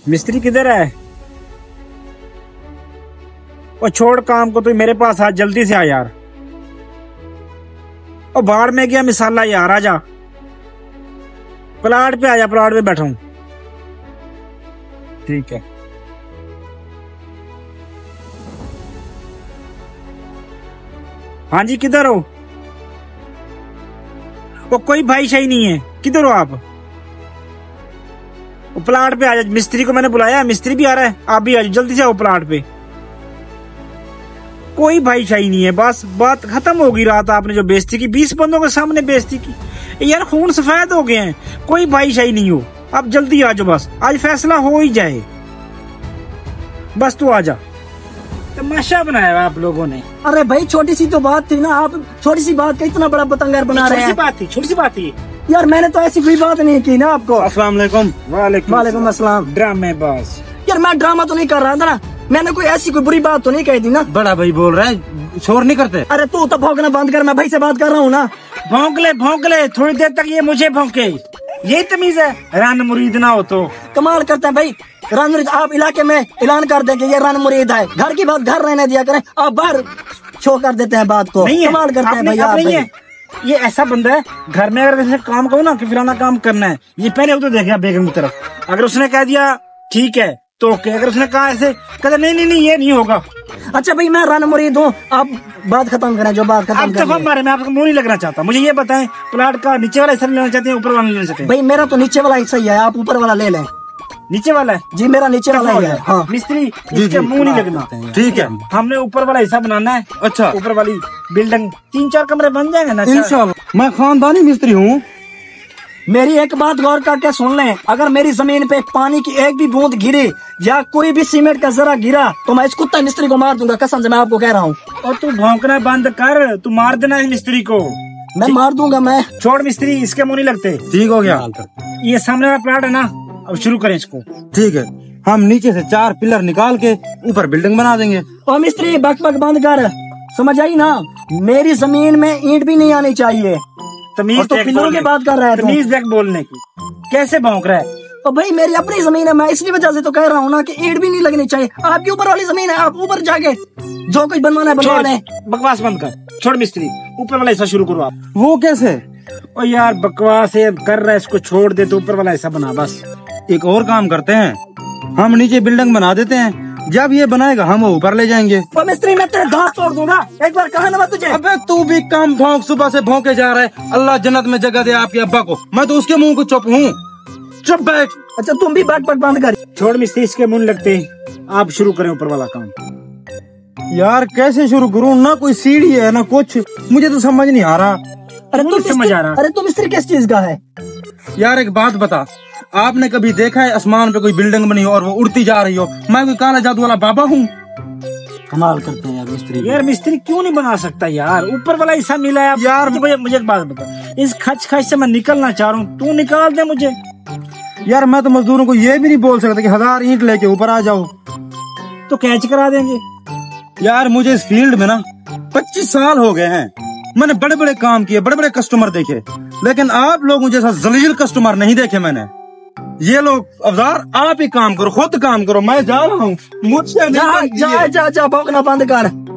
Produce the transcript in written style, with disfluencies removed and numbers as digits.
मिस्त्री किधर है? और छोड़ काम को, तू मेरे पास आ, जल्दी से आ यार। और बाहर में गया मिसाला यार, आजा प्लाट पे, आजा प्लाट पे बैठा हूं। ठीक है। हाँ जी, किधर हो? वो कोई भाई शाही नहीं है, किधर हो आप? वो प्लाट पे आ जाओ, मिस्त्री को मैंने बुलाया, मिस्त्री भी आ रहा है, आप भी आ जाओ, जल्दी से आओ प्लाट पे। कोई भाई शाही नहीं है, बस बात खत्म होगी। रात आपने जो बेइज्जती की, 20 बंदों के सामने बेइज्जती की यार, खून सफेद हो गए हैं। कोई भाई शाही नहीं हो, आप जल्दी आ जाओ, बस आज फैसला हो ही जाए। बस तू आ जा। तमाशा बनाया आप लोगों ने। अरे भाई छोटी सी तो बात थी ना, आप छोटी सी बात का इतना बड़ा पतंगर बना रहे हैं। छोटी सी बात थी यार, मैंने तो ऐसी कोई बात नहीं की ना आपको। अस्सलाम वालेकुम। वालेकुम अस्सलाम। ड्रामेबाज। यार मैं ड्रामा तो नहीं कर रहा था ना, मैंने कोई ऐसी कोई बुरी बात तो नहीं कही थी ना। बड़ा भाई बोल रहा है, शोर नहीं करते। अरे तू तो भौंकना बंद कर, मैं भाई से बात कर रहा हूँ ना। भौंक ले, थोड़ी देर तक ये मुझे भौंके, यही तमीज है? रन मुरीद ना हो तो कमाल करते हैं भाई। रन मुरीद आप इलाके में ऐलान कर दें कि ये रन मुरीद है, घर की बात घर रहने दिया करें, आप बाहर शो कर देते हैं बात को। कमाल करते हैं भाई आप। ये ऐसा बंदा है, घर में अगर जैसे काम कहो ना कि फलाना काम करना है, ये पहले वो तो देखेगा बेगम की तरफ। अगर उसने कह दिया ठीक है तो ओके, अगर उसने कहा ऐसे कहते नहीं ये नहीं होगा। अच्छा भाई, मैं रन मुरीद हूँ, आप बात खत्म करें, जो बात खत्म करें। मारे मैं आपको मुंह नहीं लगना चाहता। मुझे ये बताएं, प्लाट का नीचे वाला हिस्सा लेना चाहते हैं, ऊपर वाला लेना चाहते हैं? भाई मेरा तो नीचे वाला हिस्सा ही है, आप ऊपर वाला ले लें। नीचे वाला है जी, मेरा नीचे वाला ही है। हाँ मिस्त्री, इसके मुंह नहीं लगना। ठीक है, हमने ऊपर वाला हिस्सा बनाना है। अच्छा, ऊपर वाली बिल्डिंग 3-4 कमरे बन जाएंगे ना इंशाल्लाह। मैं खानदानी मिस्त्री हूँ। मेरी एक बात गौर करके सुन लें, अगर मेरी जमीन पे पानी की एक भी बूंद गिरी या कोई भी सीमेंट का जरा गिरा तो मैं इस कुत्ता मिस्त्री को मार दूंगा, कसम से मैं आपको कह रहा हूँ। और तू भौंकना बंद कर, तू मार देना है मिस्त्री को। मैं मार दूंगा। मैं छोड़ मिस्त्री, इसके मुंह नहीं लगते। ठीक हो गया। ये सामने वाला प्लाट है ना, अब शुरू करें इसको। ठीक है, हम नीचे से 4 पिलर निकाल के ऊपर बिल्डिंग बना देंगे। और मिस्त्री बक बंद कर, समझ आई ना? मेरी जमीन में ईंट भी नहीं आनी चाहिए। तमीज तो पिलरों की बात कर रहा है, तमीज देख बोलने की। कैसे भौंक रहा है? और भाई मेरी अपनी जमीन है, मैं इसलिए वजह से तो कह रहा हूँ ना कि ईंट भी नहीं लगनी चाहिए। आपकी ऊपर वाली जमीन है, आप ऊपर जाके जो कुछ बनवाना है बनवा लें। बकवास बंद कर, छोड़ मिस्त्री, ऊपर वाला हिस्सा शुरू करो आप। वो कैसे? ओ यार बकवास कर रहा है, इसको छोड़ दे, तो ऊपर वाला हिस्सा बना बस। एक और काम करते हैं, हम नीचे बिल्डिंग बना देते हैं, जब ये बनाएगा हम वो ऊपर ले जाएंगे। मिस्त्री मैं तेरे दांत तोड़ दूंगा, एक बार कहा ना मैं तुझे। अबे तू भी काम भौंक, सुबह से भौंके जा रहा है। अल्लाह जन्नत में जगह दे आपके अब्बा को, मैं तो उसके मुंह को चुप हूँ। चुप बैठ। अच्छा तुम भी बात बंद कर। छोड़ मिस्त्री, इसके मुंह लगते, आप शुरू करें ऊपर वाला काम। यार कैसे शुरू करूँ, ना कोई सीढ़ी है ना कुछ, मुझे तो समझ नहीं आ रहा। अरे तू समझ आ रहा? अरे तू मिस्त्री किस चीज का है? यार एक बात बता, आपने कभी देखा है आसमान पे कोई बिल्डिंग बनी हो और वो उड़ती जा रही हो? मैं कोई काला जादू वाला बाबा हूँ? कमाल करते हैं यार मिस्त्री। यार मिस्त्री क्यों नहीं बना सकता यार? ऊपर वाला हिस्सा मिला है यार। मुझे एक बात बता, इस खच से मैं निकलना चाह रहा हूँ, तू निकाल दे मुझे। यार मैं तो मजदूरों को ये भी नहीं बोल सकता कि 1000 ईंट लेके ऊपर आ जाओ, तो कैच करा देंगे। यार मुझे इस फील्ड में ना 25 साल हो गए हैं, मैंने बड़े बड़े काम किए, बड़े बड़े कस्टमर देखे, लेकिन आप लोगों जैसा जलील कस्टमर नहीं देखे मैंने। ये लोग अफजार, आप ही काम करो, खुद काम करो, मैं जा रहा हूँ, मुझसे जा भौंकना बंद कर।